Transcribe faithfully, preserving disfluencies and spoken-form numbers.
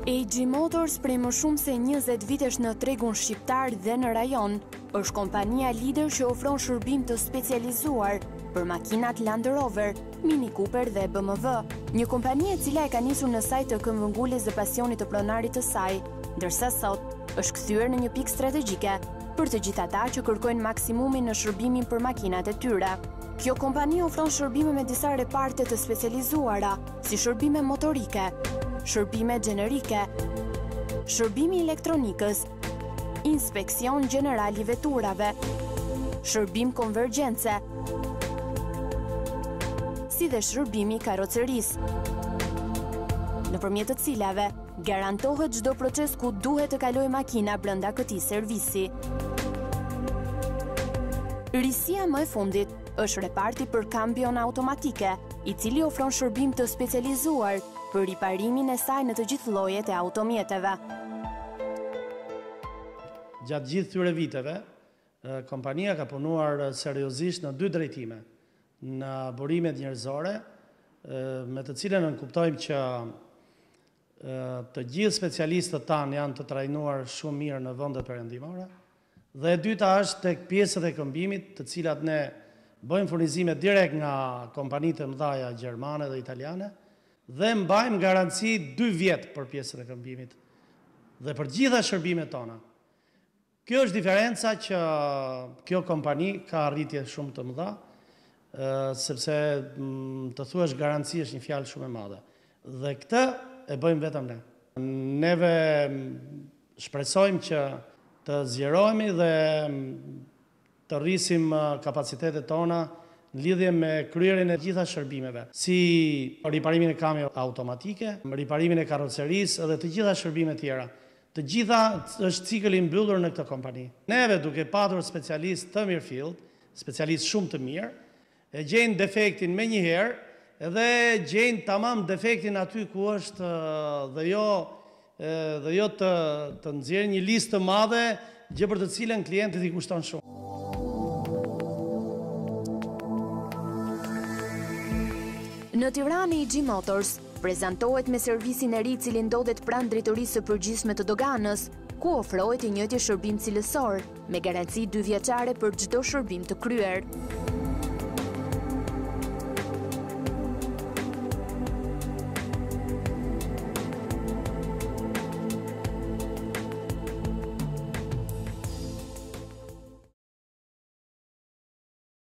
A G Motors prej më shumë se njëzet vitesh në tregun shqiptar dhe në rajon, është kompania lider që ofron shërbim të specializuar për makinat Land Rover, Mini Cooper dhe B M W. Një kompani e cila e ka nisur në saj të këmbënguljes dhe pasionit të pronarit të saj, ndërsa sot është kthyer në një pikë strategjike për të gjithë ata që kërkojnë maksimumin në shërbimin për makinat e tyre. Kjo kompani ofron shërbime me disa reparte të specializuara, si shërbime motorike, shërbime gjenerike, shërbimi elektronikës, inspekcion general i veturave, shërbim konvergjence, si dhe shërbimi karocerisë, nëpërmjet të cilave garantohet çdo proces ku duhet të kalojë makina brenda këtij servisi. Risia më e fundit është reparti për kambion automatike, i cili ofron shërbim të specializuar për riparimin e saj në të gjithë llojet e automjeteve. Gjatë gjithë këtyre viteve, kompania ka punuar seriozisht në dy drejtime, në burimet njerëzore, me të cilën nënkuptojmë që të gjithë specialistët tanë janë të trajnuar shumë mirë në vendet perëndimore, dhe e dyta është tek pjesët e këmbimit, të cilat ne bëjmë furnizime direkt nga kompanitë e mëdha gjermane dhe italiane, dhe mbajmë garanci dy vjet për pjesët e këmbimit dhe për gjitha shërbimet tona. Kjo është diferenca që kjo kompani ka arritje shumë të mëdha, sepse të thuash garanci është një fjalë shumë e madhe. Dhe këtë e bëjmë vetëm ne. Neve shpresojmë që të zgjerohemi dhe të rrisim kapacitetet tona në lidhje me kryerjen e gjitha shërbimeve, si riparimin e kamioneve automatike, riparimin e karrocerisë dhe të gjitha shërbimet tjera. Të gjitha është cikël i mbyllur në këtë kompani. Neve duke patur specialist të mirëfillt, specialist shumë të mirë, e gjejnë defektin me njëherë dhe gjejnë tamam defektin aty ku është dhe jo dhe jo të, të nxjerrë një listë të madhe gjë për të cilën klientit i kushton shumë. Në Tiranë, A G Motors prezantohet me servisin e ri i cili ndodhet pranë Drejtorisë së Përgjithshme të Doganës, ku ofrohet i njëjti shërbim cilësor, me garanci dy vjeçare për çdo shërbim të kryer.